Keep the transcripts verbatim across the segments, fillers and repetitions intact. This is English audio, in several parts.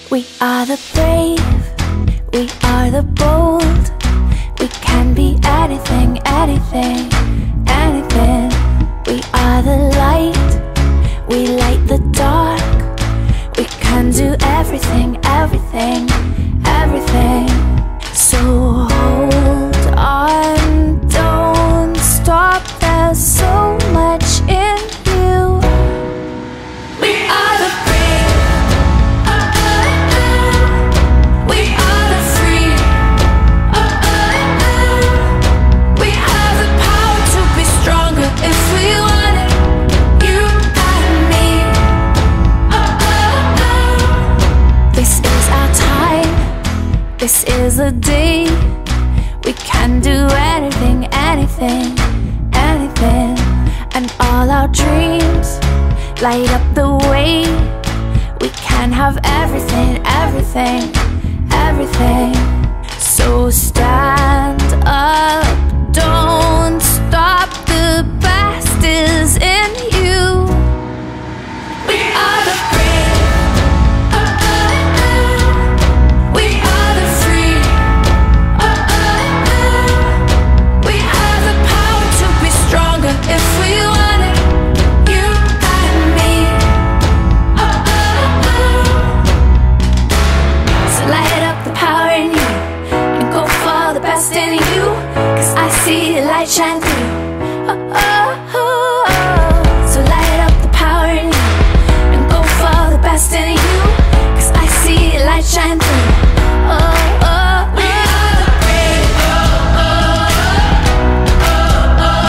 We are the brave, we are the bold. We can be anything, anything, anything. We are the light, we light the dark. We can do everything, everything, everything. So hold on, don't stop, there's so much in you. We are the brave, oh, oh, oh. We are the free, oh, oh, oh. We have the power to be stronger if we want it. You and me, oh, oh, oh. This is our time, this is the day. We can do anything, anything, anything. And all our dreams light up the way. We can have everything, everything, everything. So stand up, don't stop, the best is in you. We are the brave, oh, oh, oh. We are the free, oh, oh, oh. We have the power to be stronger if we want it. You and me, oh, oh, oh. So light up the power in you and go for the best in you, 'cause I see the light shine through. Oh, oh, oh, oh. So light up the power in you and go for the best in you, 'cause I see the light shine through. Oh, oh, oh. We are the brave, oh, oh, oh, oh,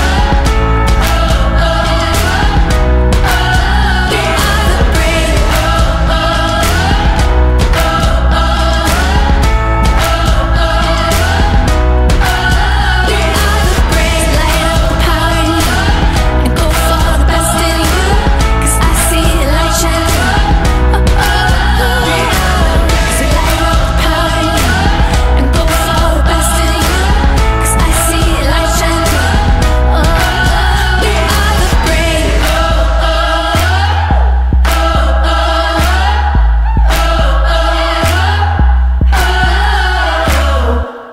oh, oh, oh. We are the brave, oh, oh, oh, oh, oh, oh. We are the brave. Light up the power in you and go for the best in you, 'cause I see the light shine through. Oh, oh, oh. So light up the power in you and go for the best in you, 'cause I see the light shine through. Oh, oh, oh. We are the brave. Oh, oh, oh, oh, oh, oh, oh.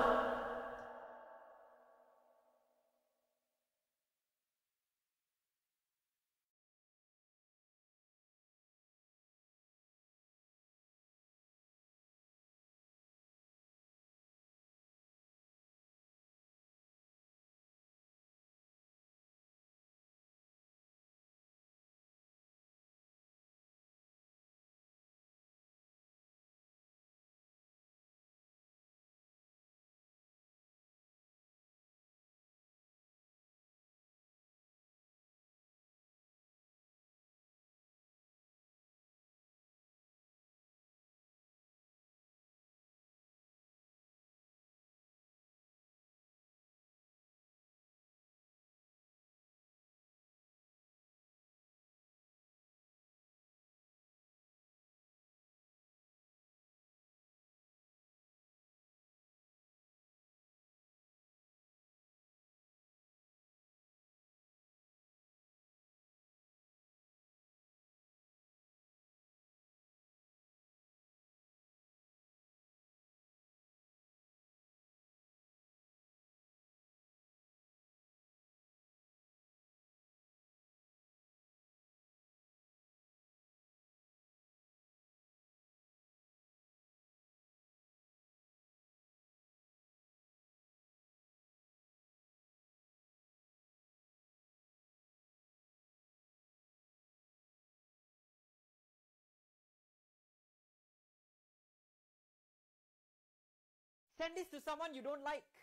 Send this to someone you don't like.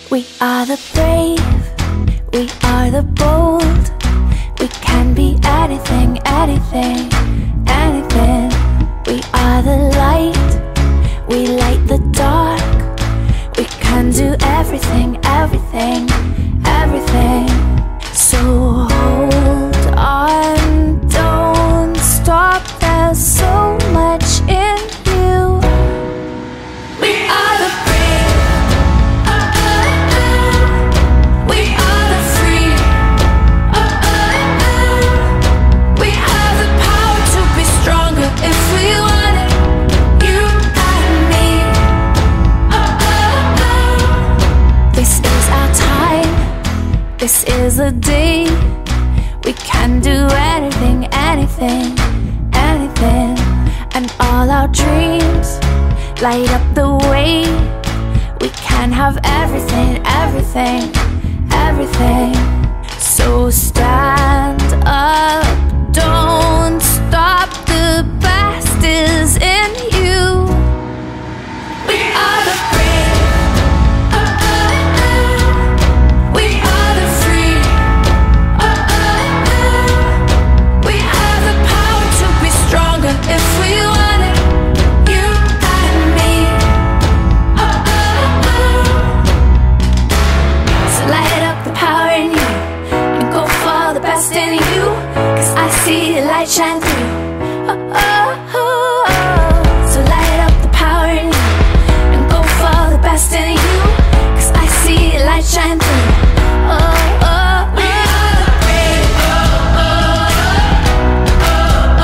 We are the brave, we are the bold. We can be anything, anything, anything. We are the light, we light the dark. We can do everything, everything, everything. So hold on, don't stop, there's so much in you. We are the brave, oh, oh, oh. We are the free, oh, oh, oh. We have the power to be stronger if we want it, you and me, oh, oh, oh. This is our time, this is the day. We can do anything, anything, anything. And all our dreams light up the way. We can have everything, everything, everything. So stand up, don't stop, the best is in you. We are the brave, oh, oh, oh. We are the free, oh, oh, oh. We have the power to be stronger if we want it, you and me, oh, oh, oh. So light up the power in you and go for the best in you, 'cause I see the light shine through, oh, oh, oh. So light up the power in you and go for the best in you, 'cause I see the light shine through, oh, oh, oh. We are the brave, oh, oh, oh, oh,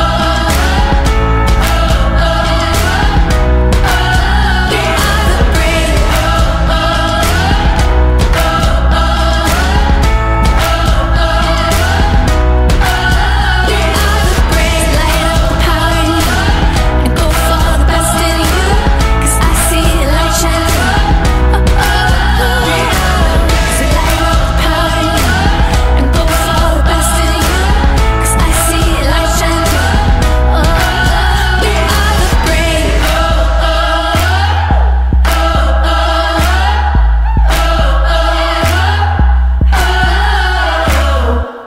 oh, oh, oh. We are the brave, oh, oh, oh, oh, oh, oh. We are the brave. Light up the power in you and go for the best in you, 'cause I see the light shine through, oh, oh, oh. We are the brave. So light up the power in you and go for the best in you, 'cause I see the light shine through, oh, oh, oh. We are the brave, oh, oh, oh, oh, oh, oh, oh.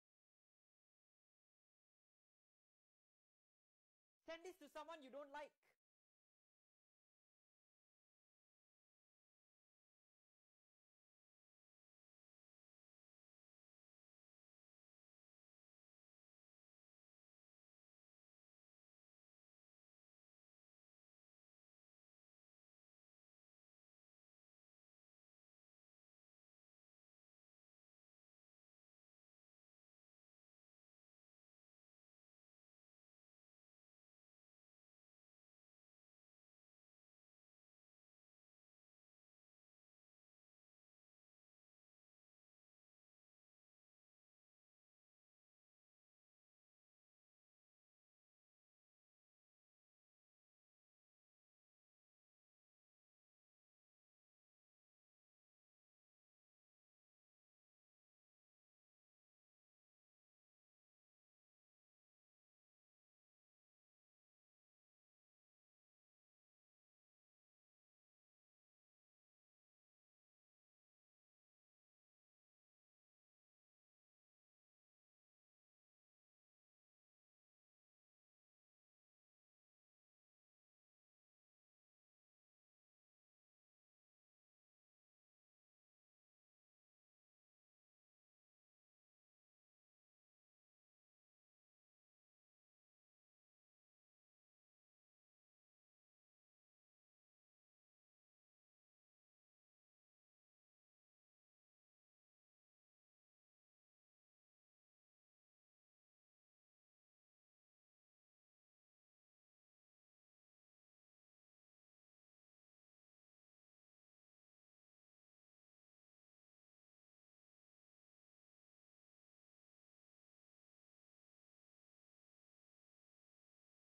Send this to someone you don't like.